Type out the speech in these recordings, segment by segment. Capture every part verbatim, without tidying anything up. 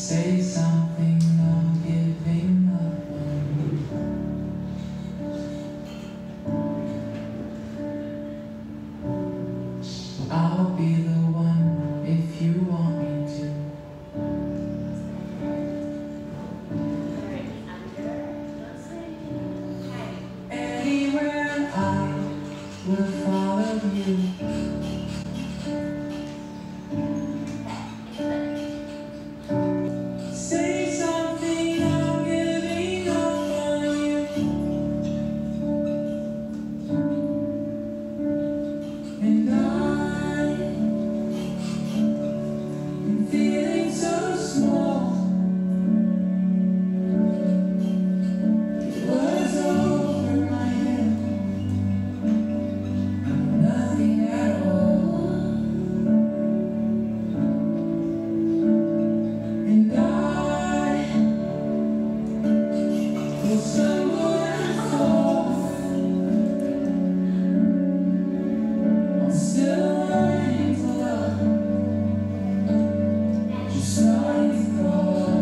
Say something, I'm giving up on you. I'll be the one if you want me to. Anywhere I will follow you. Say something, I'm giving up on you. And I am feeling so small. It was over my head, nothing at all. And I will stumble and fall. I'm still learning to love, just starting to crawl.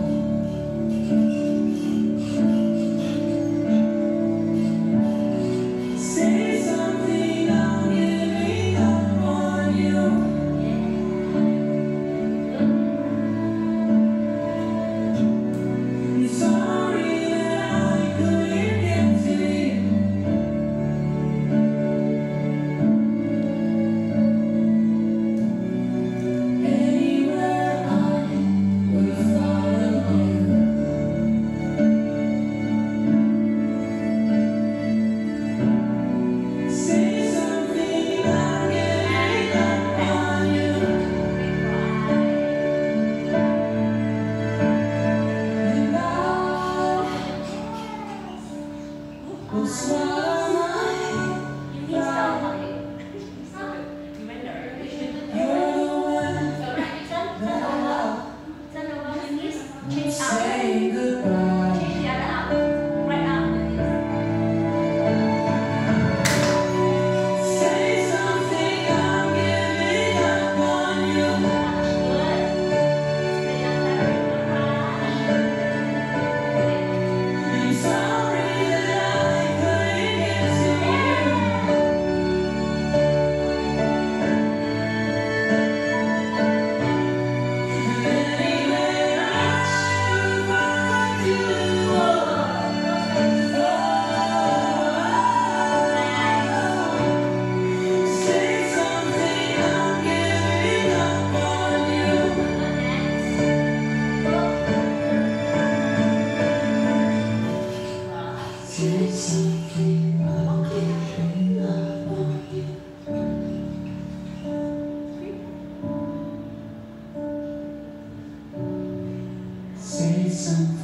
Say something, I'm giving up on you. I'm sorry that I couldn't get to you. Anywhere I will follow you. Say something, I'm giving up on you. And I will swallow my pride. You're the one that I love. Say goodbye. Say something, I'm giving up on you. I'm sorry that I couldn't get to you. Anywhere I find you, oh, say something, I'm giving up on you. Say something, I'm giving up on you. Say something.